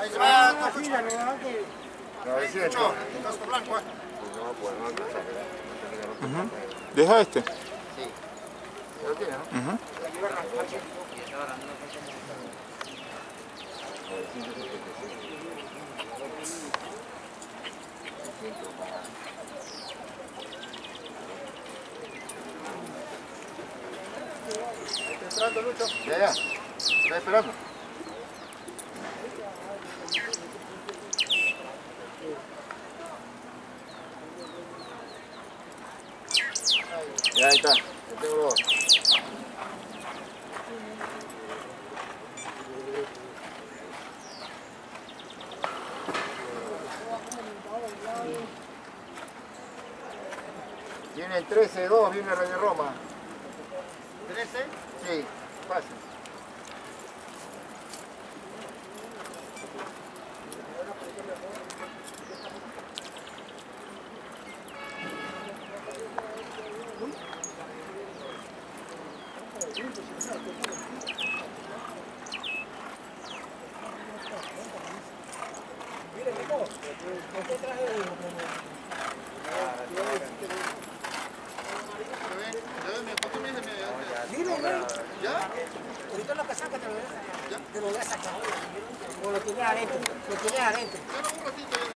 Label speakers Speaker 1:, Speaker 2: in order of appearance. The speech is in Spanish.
Speaker 1: Ahí se va.
Speaker 2: No,
Speaker 1: Mucho. Casco blanco,
Speaker 3: Deja este.
Speaker 1: Sí. ¿Lo tiene, no? ¿Está entrando, Lucho? Ya. Está esperando. Ya, ahí está. Yo tengo dos. Viene el 13-2, viene Rey de Roma. ¿13? Sí, fácil. ¿Ya?
Speaker 2: Ahorita la casaca te lo voy a sacar. Te lo voy a sacar. O lo tienes adentro. Lo tienes adentro.